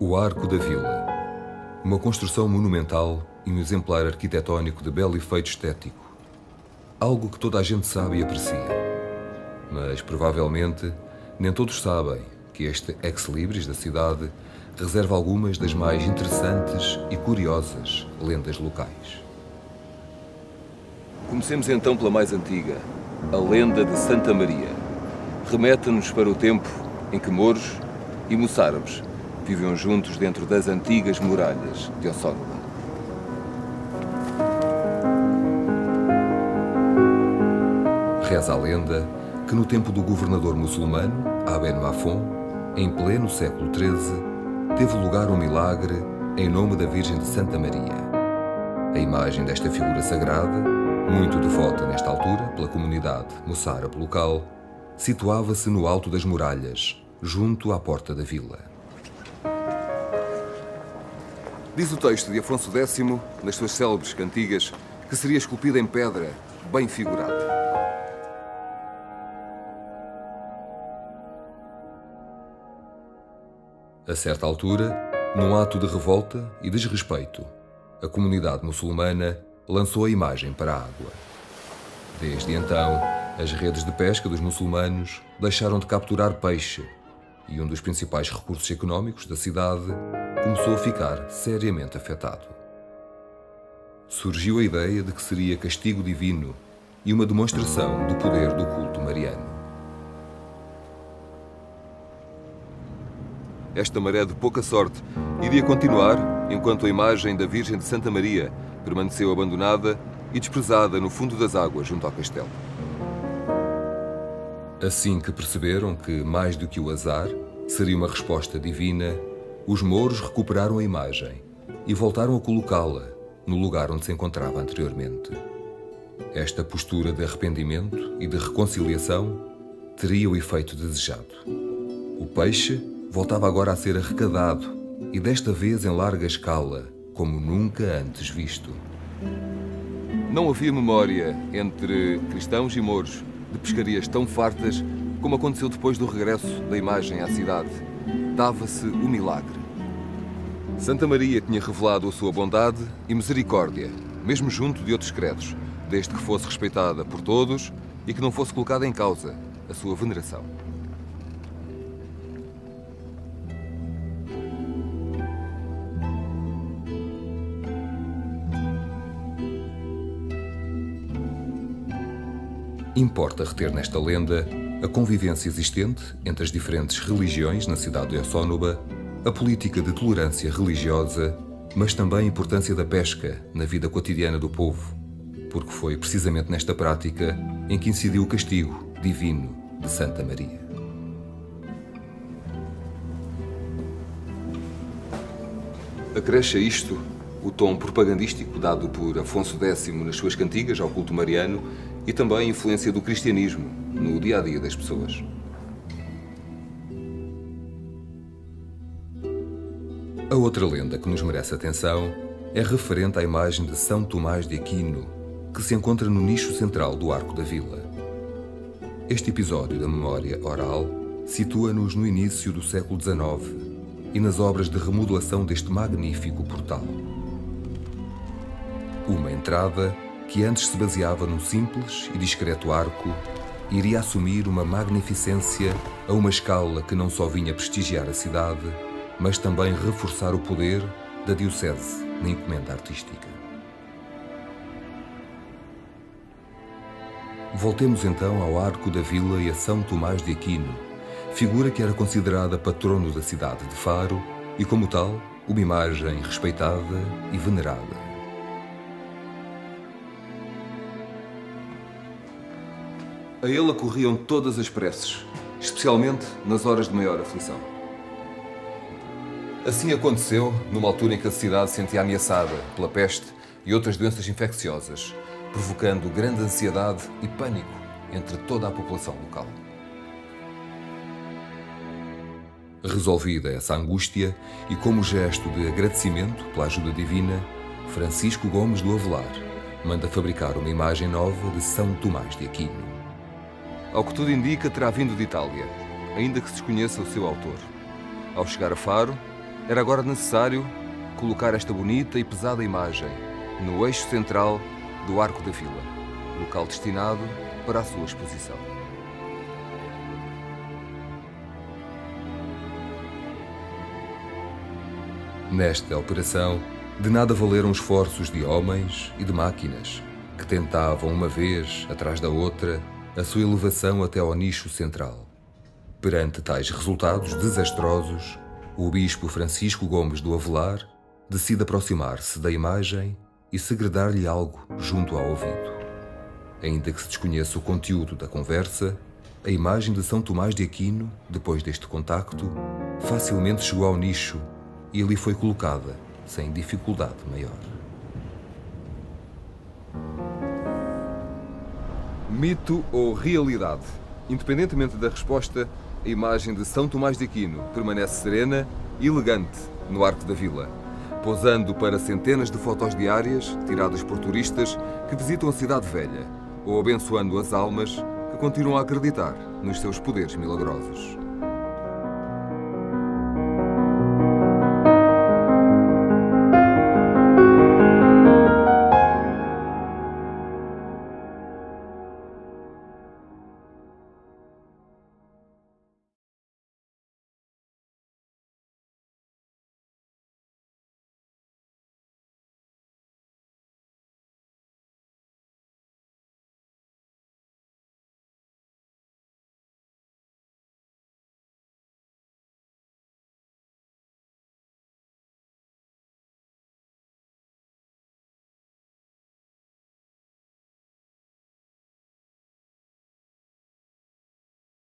O Arco da Vila, uma construção monumental e um exemplar arquitetónico de belo efeito estético. Algo que toda a gente sabe e aprecia. Mas, provavelmente, nem todos sabem que este ex-libris da cidade reserva algumas das mais interessantes e curiosas lendas locais. Comecemos então pela mais antiga, a lenda de Santa Maria. Remete-nos para o tempo em que mouros e moçárabes viviam juntos dentro das antigas muralhas de Ossónula. Reza a lenda que no tempo do governador muçulmano, Aben Mafon, em pleno século XIII, teve lugar um milagre em nome da Virgem de Santa Maria. A imagem desta figura sagrada, muito devota nesta altura pela comunidade moçárabe local, situava-se no alto das muralhas, junto à porta da vila. Diz o texto de Afonso X, nas suas célebres cantigas, que seria esculpida em pedra, bem figurada. A certa altura, num ato de revolta e desrespeito, a comunidade muçulmana lançou a imagem para a água. Desde então, as redes de pesca dos muçulmanos deixaram de capturar peixe e um dos principais recursos económicos da cidade começou a ficar seriamente afetado. Surgiu a ideia de que seria castigo divino e uma demonstração do poder do culto mariano. Esta maré de pouca sorte iria continuar enquanto a imagem da Virgem de Santa Maria permaneceu abandonada e desprezada no fundo das águas junto ao castelo. Assim que perceberam que, mais do que o azar, seria uma resposta divina, os mouros recuperaram a imagem e voltaram a colocá-la no lugar onde se encontrava anteriormente. Esta postura de arrependimento e de reconciliação teria o efeito desejado. O peixe voltava agora a ser arrecadado e desta vez em larga escala, como nunca antes visto. Não havia memória entre cristãos e mouros de pescarias tão fartas como aconteceu depois do regresso da imagem à cidade. Dava-se o milagre. Santa Maria tinha revelado a sua bondade e misericórdia, mesmo junto de outros credos, desde que fosse respeitada por todos e que não fosse colocada em causa a sua veneração. Importa reter nesta lenda a convivência existente entre as diferentes religiões na cidade de Ossónula, a política de tolerância religiosa, mas também a importância da pesca na vida cotidiana do povo, porque foi precisamente nesta prática em que incidiu o castigo divino de Santa Maria. Acresce a isto o tom propagandístico dado por Afonso X nas suas cantigas ao culto mariano e também a influência do cristianismo no dia-a-dia das pessoas. A outra lenda que nos merece atenção é referente à imagem de São Tomás de Aquino, que se encontra no nicho central do Arco da Vila. Este episódio da memória oral situa-nos no início do século XIX e nas obras de remodelação deste magnífico portal. Uma entrada que antes se baseava num simples e discreto arco, iria assumir uma magnificência a uma escala que não só vinha prestigiar a cidade, mas também reforçar o poder da diocese na encomenda artística. Voltemos então ao Arco da Vila e a São Tomás de Aquino, figura que era considerada patrono da cidade de Faro e, como tal, uma imagem respeitada e venerada. A ele acorriam todas as preces, especialmente nas horas de maior aflição. Assim aconteceu numa altura em que a cidade se sentia ameaçada pela peste e outras doenças infecciosas, provocando grande ansiedade e pânico entre toda a população local. Resolvida essa angústia e como gesto de agradecimento pela ajuda divina, Francisco Gomes do Avelar manda fabricar uma imagem nova de São Tomás de Aquino. Ao que tudo indica, terá vindo de Itália, ainda que se desconheça o seu autor. Ao chegar a Faro, Era agora necessário colocar esta bonita e pesada imagem no eixo central do Arco da Vila, local destinado para a sua exposição. Nesta operação, de nada valeram esforços de homens e de máquinas que tentavam uma vez, atrás da outra, a sua elevação até ao nicho central. Perante tais resultados desastrosos, o bispo Francisco Gomes do Avelar decide aproximar-se da imagem e segredar-lhe algo junto ao ouvido. Ainda que se desconheça o conteúdo da conversa, a imagem de São Tomás de Aquino, depois deste contacto, facilmente chegou ao nicho e ali foi colocada, sem dificuldade maior. Mito ou realidade? Independentemente da resposta, a imagem de São Tomás de Aquino permanece serena e elegante no Arco da Vila, posando para centenas de fotos diárias tiradas por turistas que visitam a cidade velha ou abençoando as almas que continuam a acreditar nos seus poderes milagrosos.